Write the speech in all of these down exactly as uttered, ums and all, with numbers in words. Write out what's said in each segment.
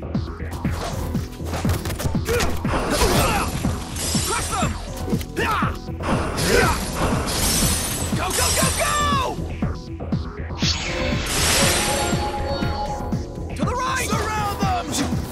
Crush them! Go, go, go, go! To the right! Surround them!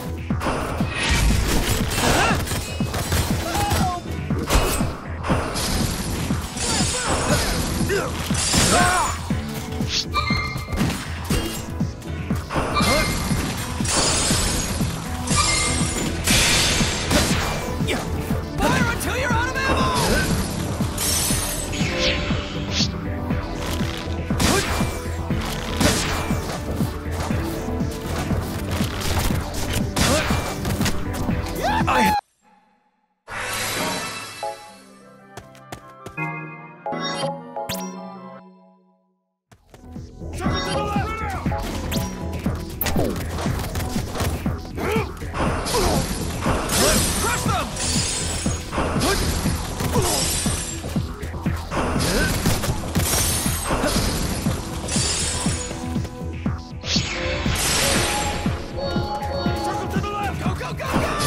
Fire until you're out of ammo! I... Crush them! Circle to the left! Go, go, go, go!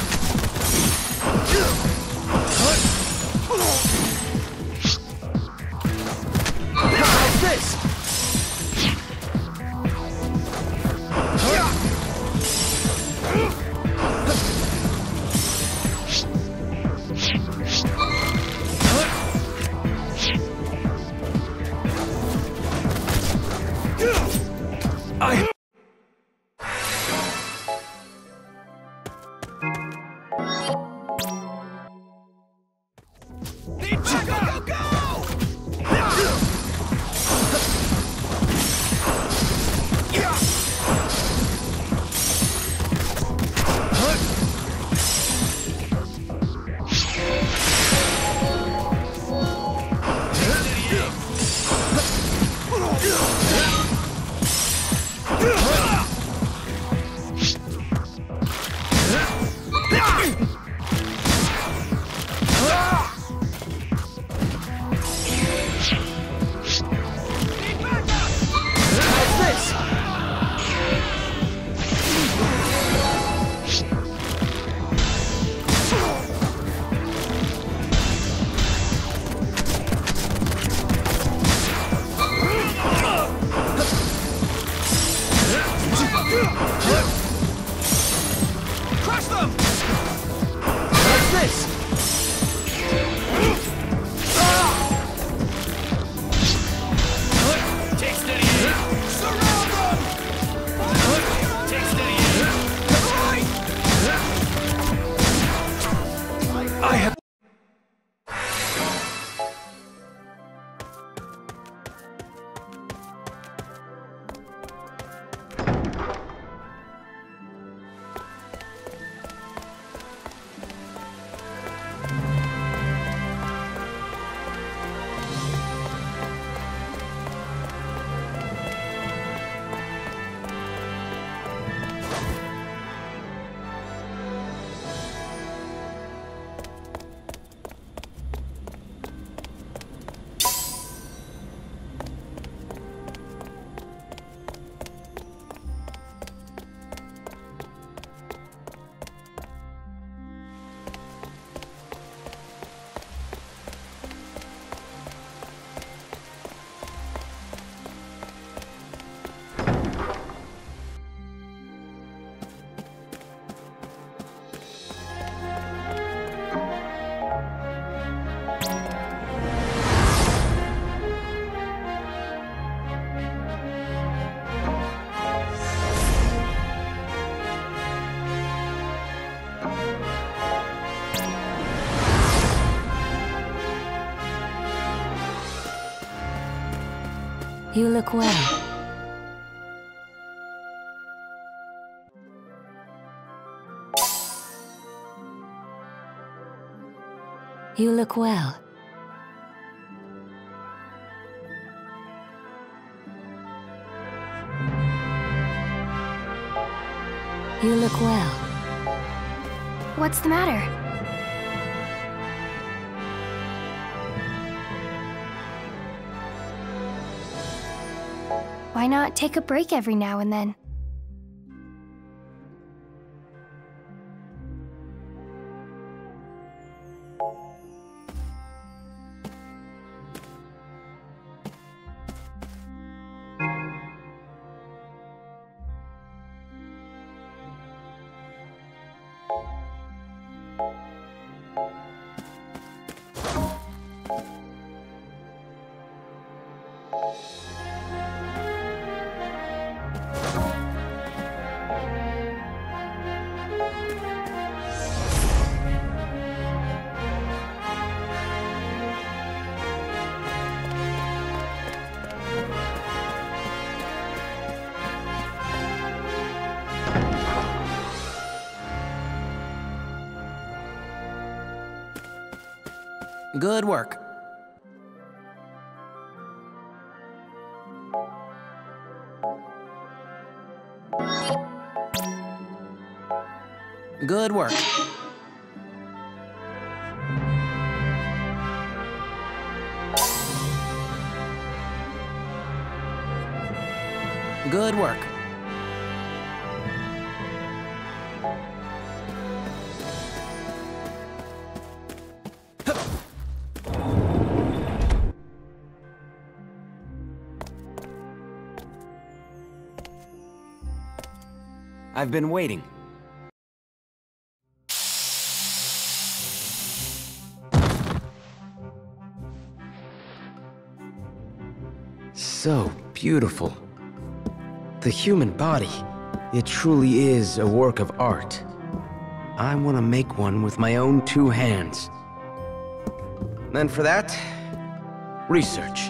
How's this? I... Need backup! Go, go, Crush them! What's this? Take steady aim! Surround them! Take steady aim! Right! I have... You look well. You look well. You look well. What's the matter? Why not take a break every now and then? Good work. Good work. Good work. I've been waiting. So beautiful. The human body, it truly is a work of art. I want to make one with my own two hands. And for that, research.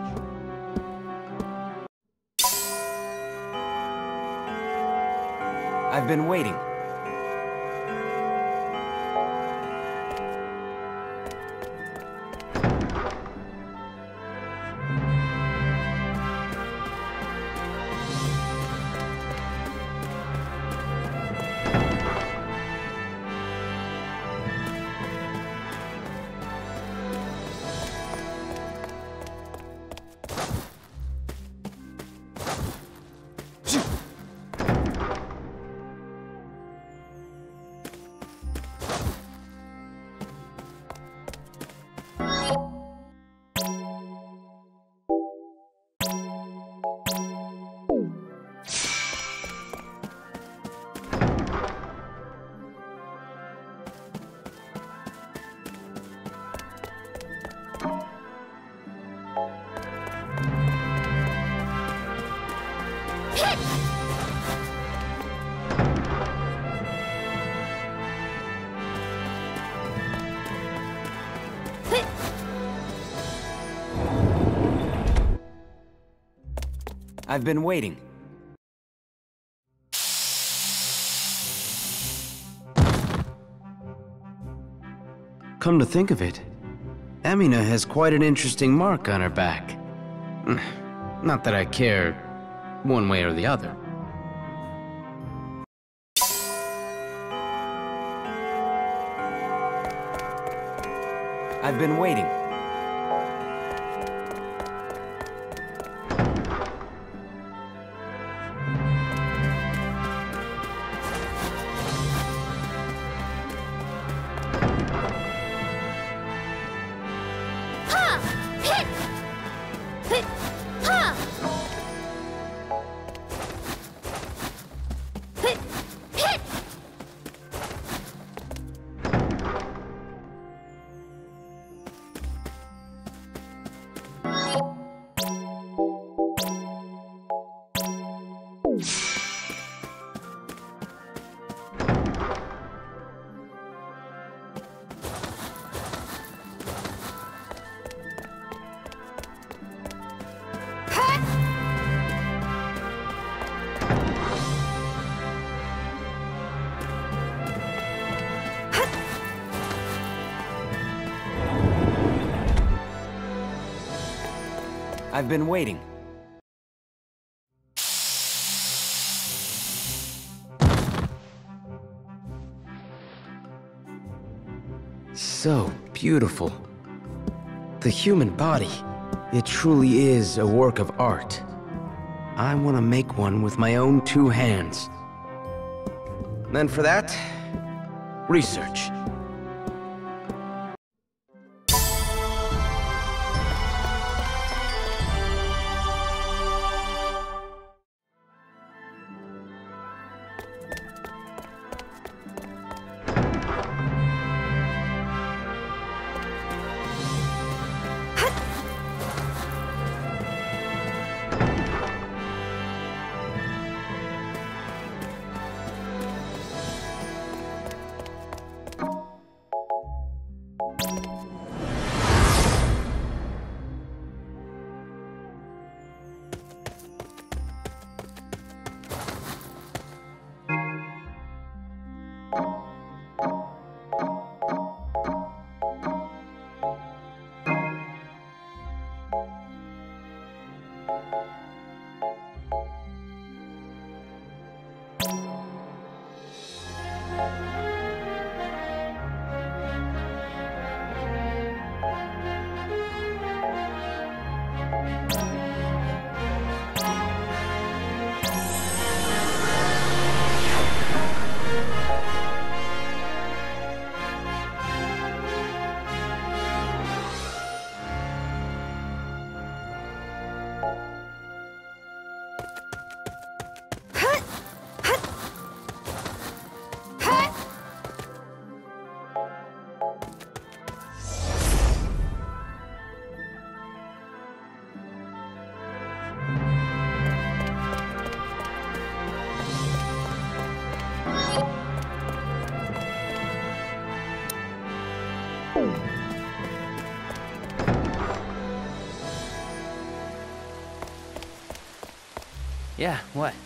I've been waiting. I've been waiting. Come to think of it, Amina has quite an interesting mark on her back. Not that I care one way or the other. I've been waiting. I've been waiting. So beautiful. The human body, it truly is a work of art. I want to make one with my own two hands. And for that, research. Yeah, what?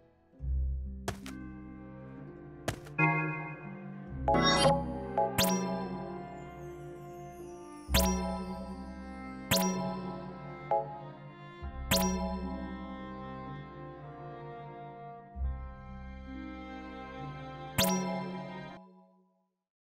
Huh?